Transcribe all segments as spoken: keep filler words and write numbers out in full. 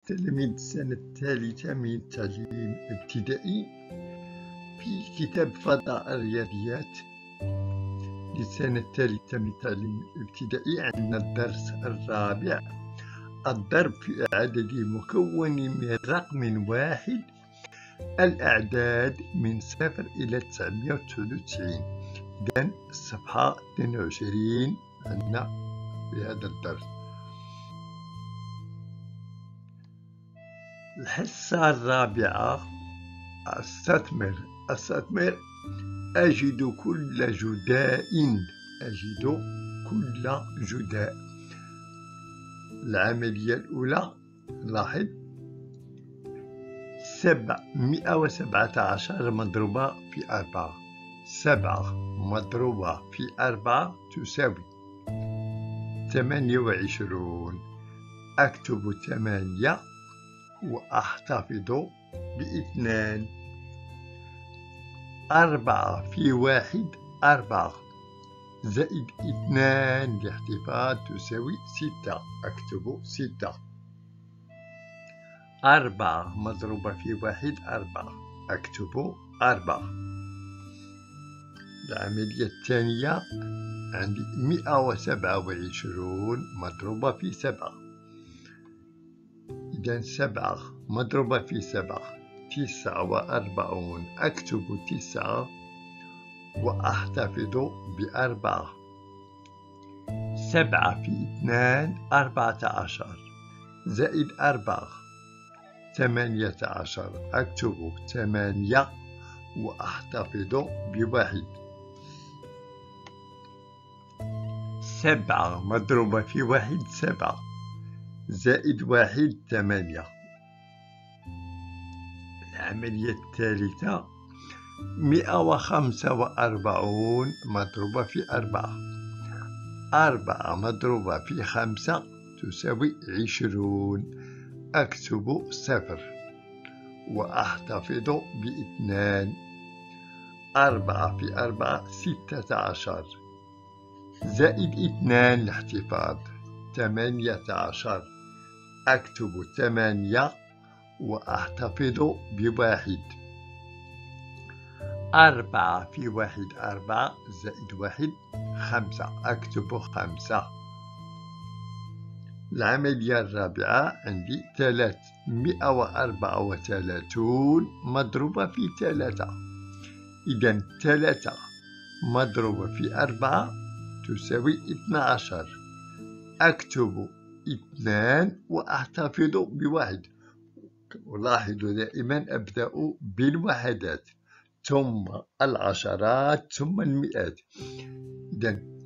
تلاميذ السنة الثالثة من التعليم الابتدائي في كتاب فضاء الرياضيات للسنة الثالثة من التعليم الابتدائي. عندنا الدرس الرابع، الضرب في عدد مكون من رقم واحد، الأعداد من صفر إلى تسعمائة وتسعة وتسعين. إذن الصفحة اثنين وعشرين عندنا في هذا الدرس. الحصة الرابعة، استثمر استثمر أجد كل جداء أجد كل جداء. العملية الأولى، لاحظ سبعمائة وسبعة عشر مضروبة في أربعة. سبعة مضروبة في أربعة تساوي ثمانية وعشرون. أكتب ثمانية وأحتفظ باثنان. أربعة في واحد أربعة، زائد اثنان لاحتفاظ تساوي ستة. أكتب ستة. أربعة مضروبة في واحد أربعة، أكتب أربعة. العملية الثانية، عندي مئة وسبعة وعشرون مضروبة في سبعة. إذن سبعة مضروبة في سبعة تسعة وأربعون. أكتب تسعة وأحتفظ بأربعة. سبعة في اثنان أربعة عشر، زائد أربعة ثمانية عشر. أكتب ثمانية وأحتفظ بواحد. سبعة مضروبة في واحد سبعة، زائد واحد ثمانية. العملية الثالثة، مئة وخمسة وأربعون مضروبة في أربعة. أربعة مضروبة في خمسة تساوي عشرون. أكتب صفر وأحتفظ باثنان. أربعة في أربعة ستة عشر، زائد اثنان الاحتفاظ ثمانية عشر. أكتب ثمانية وأحتفظ بواحد. أربعة في واحد أربعة، زائد واحد خمسة. أكتب خمسة. العملية الرابعة، عندي ثلاثمائة وأربعة وثلاثون مضروبة في ثلاثة. إذن ثلاثة مضروبة في أربعة تساوي اثنى عشر. أكتب اثنان وأحتفظ بواحد. ولاحظوا دائما أبدأ بالوحدات ثم العشرات ثم المئات. إذن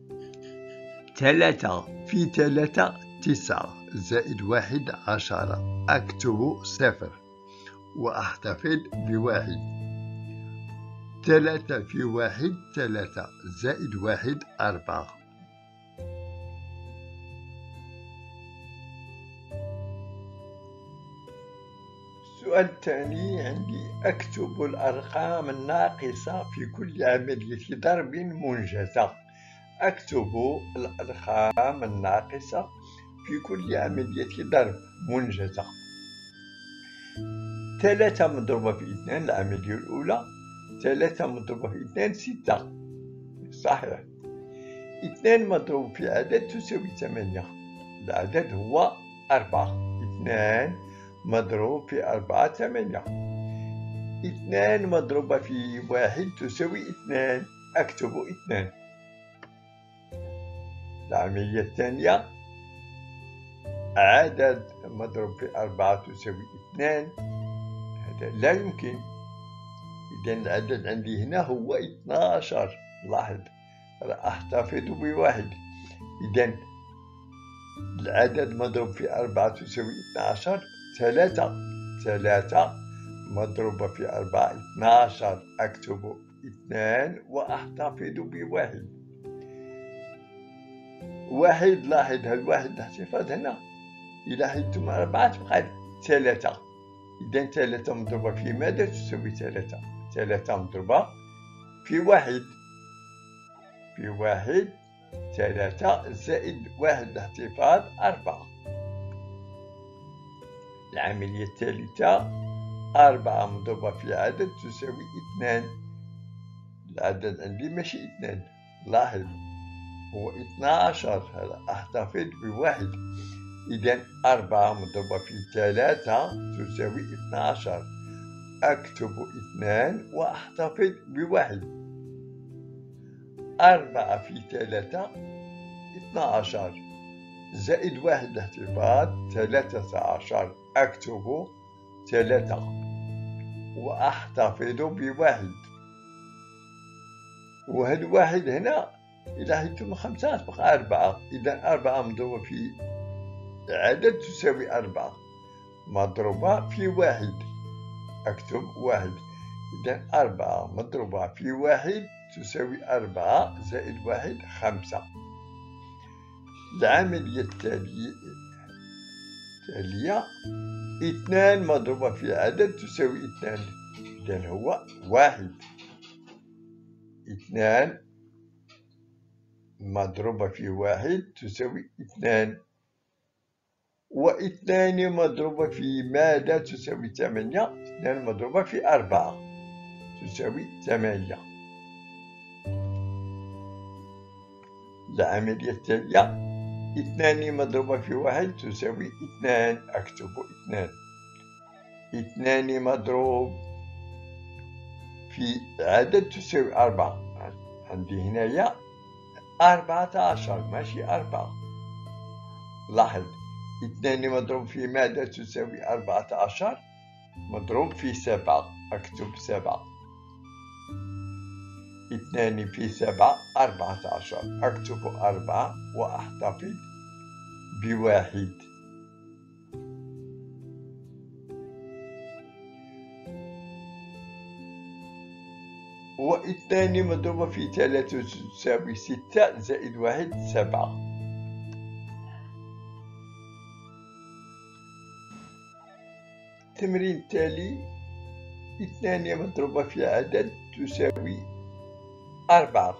ثلاثة في ثلاثة تسعة، زائد واحد عشرة. أكتب صفر وأحتفظ بواحد. ثلاثة في واحد ثلاثة، زائد واحد أربعة. السؤال الثاني، عندي أكتب الأرقام الناقصة في كل عملية ضرب منجزة. أكتب الأرقام الناقصة في كل عملية ضرب منجزة. ثلاثة مضروبة في اثنان، العملية الأولى. ثلاثة مضروبة في اثنان ستة، صحيح. اثنان مضروب في عدد تساوي ثمانية، العدد هو أربعة. اثنان مضروب في أربعة ثمانية. اثنان مضروبة في واحد تساوي اثنان. أكتب اثنان. العملية الثانية، عدد مضروب في أربعة تساوي اثنان، هذا لا يمكن. إذن العدد عندي هنا هو اثنى عشر. لاحظ، أحتفظ بواحد. إذن العدد مضروب في أربعة تساوي اثنى عشر. ثلاثة ثلاثة مضروبة في أربعة اثنى عشر. أكتب اثنان وأحتفظ بواحد. واحد، لاحظ هالواحد الاحتفاظ هنا. إذا حيدتم أربعة تبقى ثلاثة. إذن ثلاثة مضروبة في ماذا تساوي ثلاثة؟ ثلاثة مضروبة في واحد. في واحد ثلاثة، زائد واحد الاحتفاظ أربعة. العملية الثالثة أربعة مضروبة في عدد تساوي اثنان. العدد عندي ماشي اثنان، لاحظ هو اثنا عشر، هذا أحتفظ بواحد. إذا أربعة مضروبة في ثلاثة تساوي اثنا عشر، أكتب اثنان وأحتفظ بواحد. أربعة في ثلاثة اثنا عشر زائد واحد احتفاظ ثلاثة عشر، أكتب ثلاثة وأحتفظ بواحد. وهذا الواحد هنا إذا حيثم خمسة أصبح أربعة. إذا أربعة مضروبة في عدد تساوي أربعة مضروبة في واحد، أكتب واحد. إذا أربعة مضروبة في واحد تساوي أربعة زائد واحد خمسة. العملية التالية التالية اثنان مضروبة في عدد تساوي اثنان. إذا هو واحد. اثنان مضروبة في واحد تساوي اثنان. واثنان مضروبة في ماذا تساوي ثمانية. اثنان مضروبة في أربعة تساوي ثمانية. العملية التالية اثنان مضروبة في واحد تساوي اثنان، أكتب اثنان. اثنان مضروب في عدد تساوي أربعة. عندي هنايا أربعة عشر ماشي أربعة. لاحظ اثنان مضروب في ماذا تساوي أربعة عشر مضروب في سبعة، أكتب سبعة. اثنان في سبعة أربعة عشر، أكتب أربعة وأحتفظ بواحد. واثنان مضروبة في ثلاثة تساوي ستة زائد واحد سبعة. التمرين التالي اثنان مضروبة في عدد تساوي أربعة.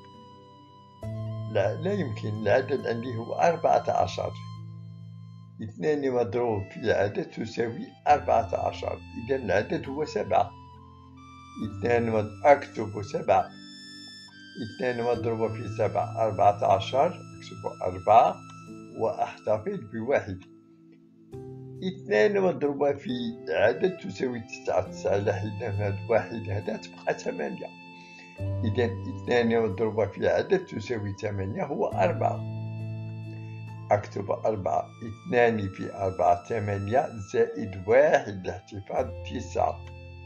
لا لا يمكن، العدد عندي هو أربعة عشر. اثنان مضروب في عدد تساوي أربعة عشر، إذا العدد هو سبعة. اثنان مد... أكتب سبعة. اثنان مضروبة في سبعة أربعة عشر، أكتب أربعة وأحتفظ بواحد. اثنان مضروبة في عدد تساوي تسعة. تسعة لحدنا هذا واحد هذا تبقى ثمانية. إذا اثنان مضروبة في عدد تساوي ثمانية هو أربعة، أكتب أربعة. اثنان في أربعة ثمانية زائد واحد احتفاظ تسعة.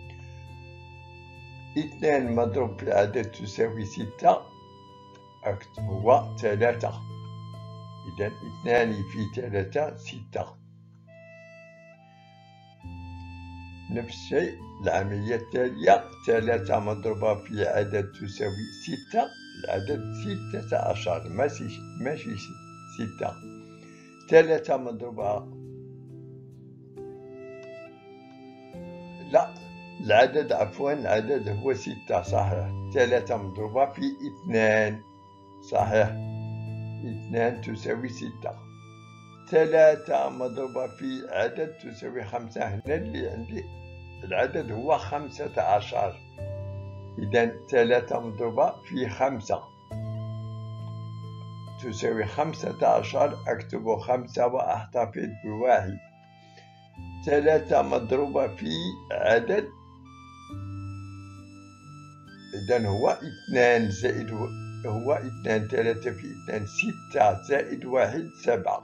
اثنان مضروب في عدد تساوي ستة، أكتب هو ثلاثة. إذا اثنان في ثلاثة ستة. نفس الشيء العملية التالية ثلاثة مضروبة في عدد تساوي ستة. العدد ستة عشر ماشي ماشي ستة. ثلاثة مضروبة لا العدد عفوا العدد هو ستة صحيح. ثلاثة مضروبة في اثنان صحيح، اثنان تساوي ستة. ثلاثة مضروبة في عدد تساوي خمسة. هنا اللي عندي العدد هو خمسة عشر. إذا ثلاثة مضروبة في خمسة تساوي خمسة عشر، أكتب خمسة وأحتفظ بواحد. ثلاثة مضروبة في عدد إذا هو اثنان زائد هو اثنان. ثلاثة في اثنان ستة زائد واحد سبعة،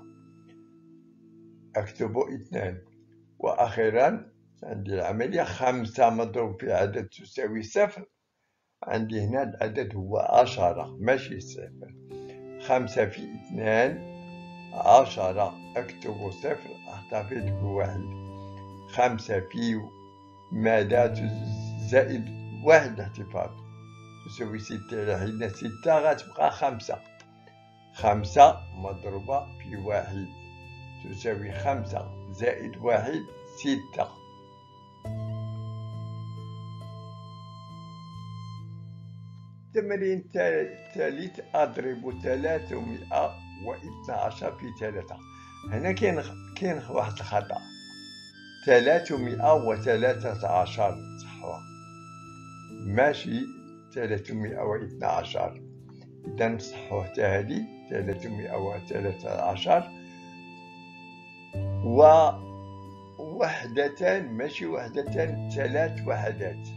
أكتب اثنان. وأخيرا عندي العملية خمسة مضروب في عدد تساوي صفر. عندي هنا العدد هو عشرة ماشي صفر. خمسة في اثنان عشرة، أكتب صفر أحتفظ بواحد. خمسة في ماذا زائد واحد احتفاظ تساوي ستة. لحدنا ستة غتبقى خمسة. خمسة مضروبة في واحد تساوي خمسة زائد واحد ستة. التمرين الثالث أضرب ثلاثمائة واثني عشر في ثلاثة. هنا كاين كاين واحد الخطأ. ثلاثمائة وثلاثة عشر صحوة، ماشي ثلاثمائة واثنى عشر. إذا صحوة هذه ثلاثمائة وثلاثة عشر، ووحدتان ماشي وحدتان، ثلاث وحدات.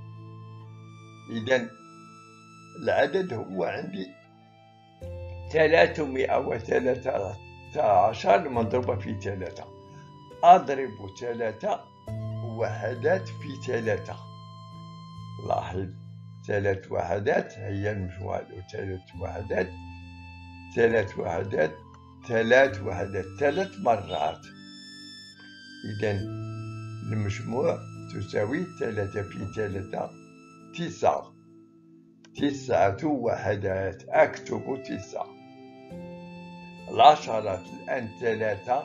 إذا العدد هو عندي ثلاثمائة وثلاثة عشر مضروبة في ثلاثة. أضرب ثلاثة وحدات في ثلاثة. لاحظ، ثلاث وحدات هي المجموعة، ثلاث وحدات ثلاث وحدات ثلاث وحدات ثلاث مرات. إذا المجموع تساوي ثلاثة في ثلاثة تسعة، تسعة وحدات. أكتب تسعة. العشرات الآن ثلاثة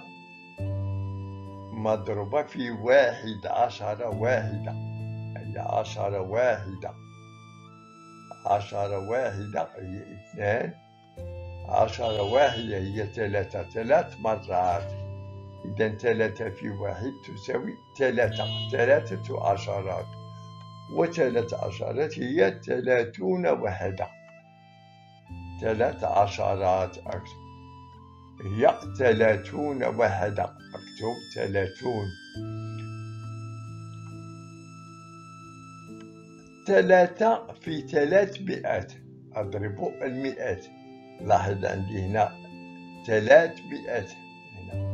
مضروبة في واحد، عشرة واحدة، هي عشرة واحدة. عشرة واحدة هي اثنان، عشرة واحدة هي ثلاثة، ثلاث مرات. إذا ثلاثة في واحد تساوي ثلاثة، ثلاثة عشرات. وثلاث عشرات هي ثلاثون وحدة، ثلاث عشرات. أكتب هي ثلاثون وحدة، أكتب ثلاثون. ثلاثة في ثلاثمائة، أضرب المئات. لاحظ عندي هنا ثلاثمائة، هنا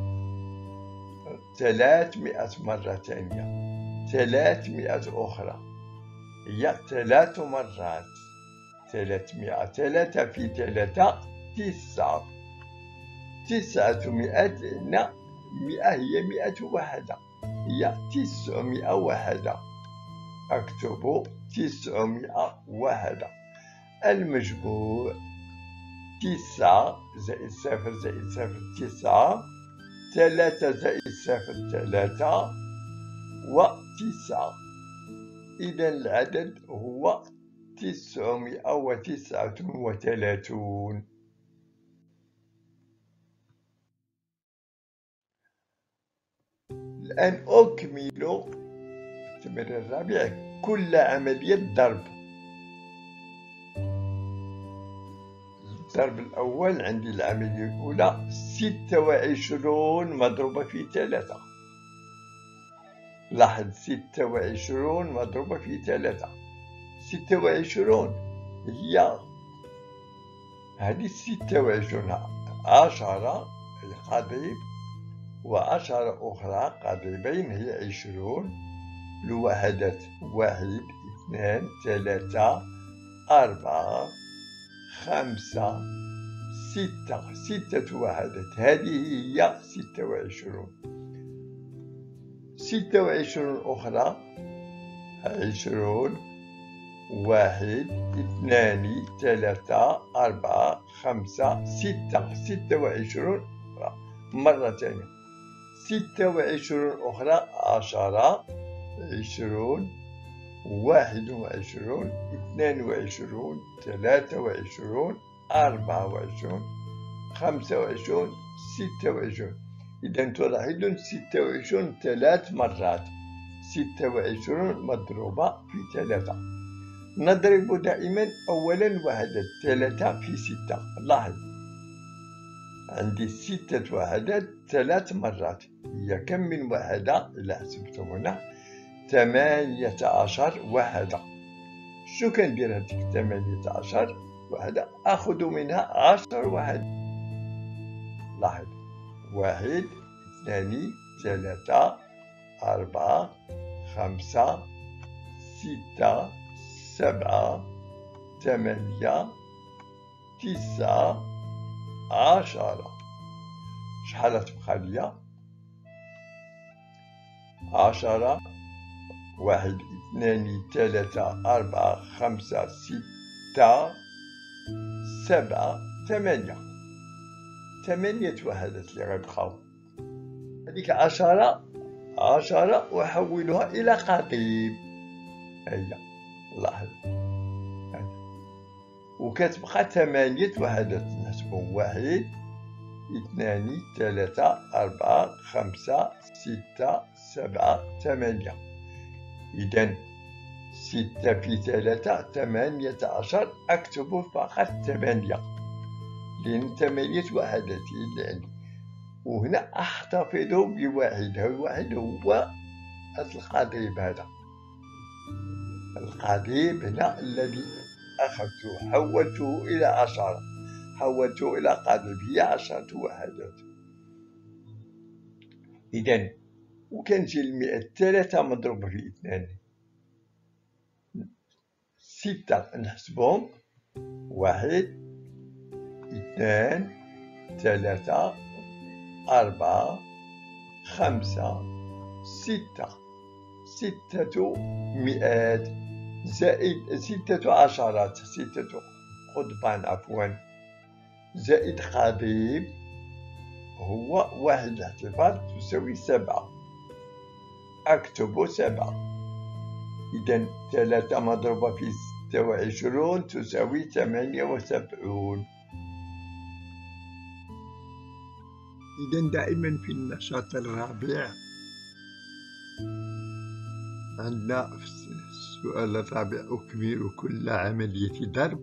ثلاثمائة مرة ثانية، ثلاثمائة أخرى، هي ثلاث مرات. ثلاثمائة، ثلاثة في ثلاثة تسعة، تسعة مئات. هنا مئة هي مئة وحدة، هي تسعمائة وحدة. أكتب تسعمائة وحدة. المجموع تسعة زائد صفر زائد صفر تسعة، ثلاثة زائد صفر ثلاثة، وتسعة. إذا العدد هو تسعمائة وتسعة وثلاثون. الآن أكمل التمرين الرابع، كل عملية ضرب. الضرب الأول عندي العملية الأولى ستة وعشرون مضروبة في ثلاثة. لاحظ، ستة وعشرون مضروبة في ثلاثة. ستة وعشرون هي هذه ستة وعشرون، عشرة القضيب وعشرة أخرى قضيبين هي عشرون. الوحدات واحد، اثنان، ثلاثة، أربعة، خمسة، ستة، ستة وحدات. هذه هي ستة وعشرون. ستة وعشرون أخرى عشرون، واحد، اثنان، ثلاثة، أربعة، خمسة، ستة، ستة وعشرون مرة ثانية. ستة وعشرون أخرى عشرة، عشرون، واحد وعشرون، اثنان وعشرون، ثلاثة وعشرون، أربعة وعشرون، خمسة وعشرون، ستة وعشرون. إذا تلاحظون ستة وعشرون ثلاث مرات، ستة وعشرون مضروبة في ثلاثة. نضرب دائما أولا وحدة، ثلاثة في ستة. لاحظ عندي ستة وحدات ثلاث مرات، هي كم من وحدة؟ إذا حسبتم هنا ثمانية عشر وحدة. شو كندير هذيك ثمانية عشر وحدة؟ أخذ منها عشر وحدات. لاحظ، واحد، اثنان، ثلاثة، أربعة، خمسة، ستة، سبعة، ثمانية، تسعة، عشرة. شحال تبقى ليا؟ عشرة، واحد، اثنان، ثلاثة، أربعة، خمسة، ستة، سبعة، ثمانية. ثمانية وحدات اللي غيبقاو. هذيك عشرة، عشرة أحولها إلى قضيب. هيا لاحظ، وكتبقى ثمانية وحدات. نحسبهم واحد، اثنان، ثلاثة، أربعة، خمسة، ستة، سبعة ثمانية. إذا ستة في ثلاثة ثمانية عشر، أكتب فقط ثمانية لأن ثمانية وحدات اللي عندي، وهنا أحتفظ بواحد. الواحد هو القضيب. هذا القضيب هنا الذي أخذته حولته إلى عشرة، حولته إلى قضيب، هي عشرة وحدات. إذا وكنجي المئة، ثلاثة مضروبة في اثنان، ستة نحسبهم، واحد اثنان ثلاثة أربعة خمسة ستة، ستة مئات زائد ستة عشرات، ستة قضبان عفوا، زائد قضيب هو واحد الاحتفاظ تساوي سبعة، أكتب سبعة. إذا ثلاثة مضروبة في ستة وعشرون تساوي ثمانية وسبعون. إذا دائما في النشاط الرابع عندنا في السؤال الرابع أكمل كل عملية ضرب.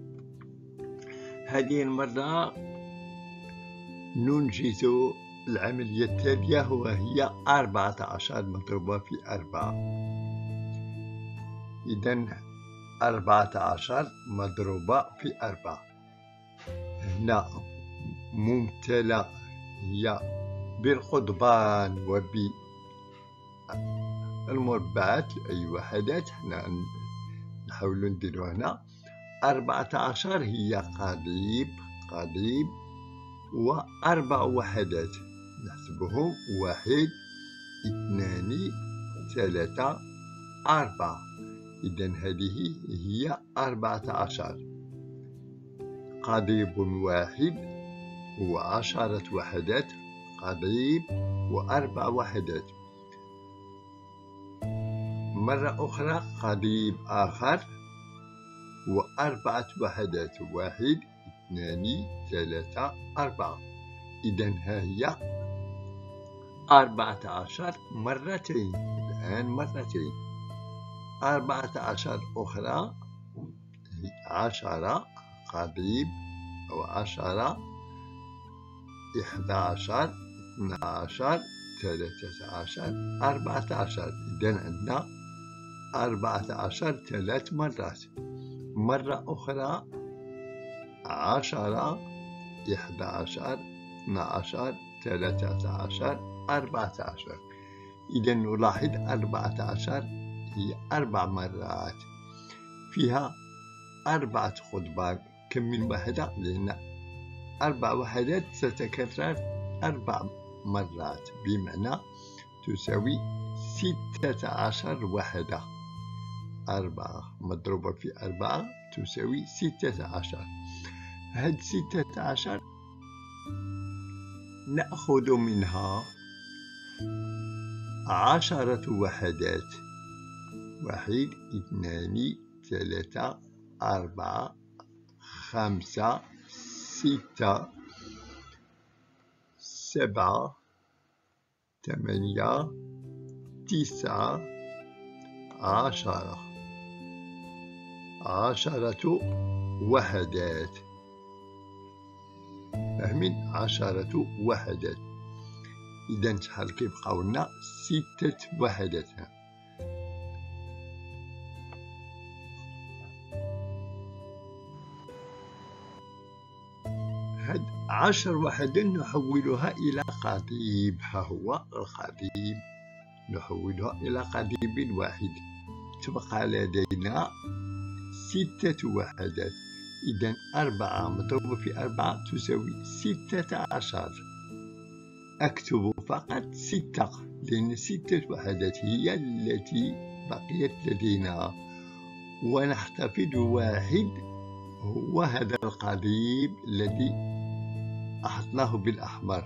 هذه المرة ننجز العملية التالية وهي أربعة عشر مضروبة في أربعة. إذا أربعة عشر مضروبة في أربعة، هنا ممتلة هي بالقضبان وبالمربعات أي وحدات، حنا نحاولوا نديرو هنا. أربعة عشر هي قضيب قضيب وأربع وحدات، نحسبهم واحد اثنان ثلاثة أربعة. إذا هذه هي أربعة عشر. قضيب واحد هو عشرة وحدات، قضيب وأربع وحدات. مرة أخرى قضيب آخر وأربعة وحدات، واحد اثنان ثلاثة أربعة. إذا ها هي أربعة عشر مرتين، الآن مرتين. أربعة عشر أخرى عشرة قضيب أو عشرة، إحدى عشر اثنى عشر ثلاثة عشر أربعة عشر. إذا عندنا أربعة عشر ثلاث مرات. مرة أخرى عشرة إحدى عشر اثنى عشر ثلاثة عشر أربعة عشر. إذا نلاحظ أربعة عشر هي أربع مرات، فيها أربعة قضبان. كم من وحدة؟ لأن أربع وحدات تتكرر أربع مرات، بمعنى تساوي ستة عشر وحدة. أربعة مضروبة في أربعة تساوي ستة عشر. هاد ستة عشر نأخذ منها عشرة وحدات، واحد اثنان ثلاثة أربعة خمسة ستة سبعة ثمانية تسعة عشرة، عشرة وحدات. فاهمين؟ عشرة وحدات. إذا شحال كيبقاو لنا؟ ستة وحدات. هاد عشر وحدات نحولها إلى قضيب. ها هو القضيب، نحولها إلى قضيب واحد. تبقى لدينا ستة وحدات. إذا أربعة مضروبة في أربعة تساوي ستة عشر. أكتب فقط ستة لأن ستة وحدات هي التي بقيت لدينا، ونحتفظ واحد هو هذا القضيب الذي أحطناه بالأحمر.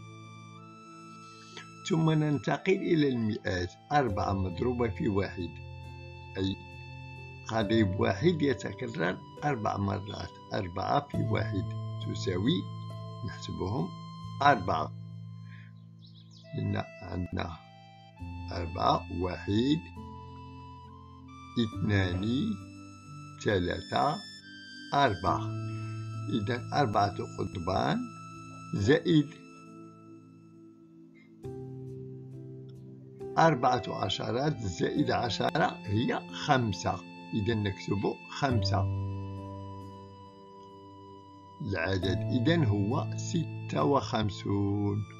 ثم ننتقل إلى المئات. أربعة مضروبة في واحد أي قضيب واحد يتكرر أربع مرات. أربعة في واحد تساوي، نحسبهم أربعة، لأن عندنا أربعة، واحد، اثنان، ثلاثة، أربعة. إذا أربعة قضبان زائد أربعة عشرات زائد عشرة هي خمسة. إذا نكتب خمسة. العدد إذن هو ستة وخمسون.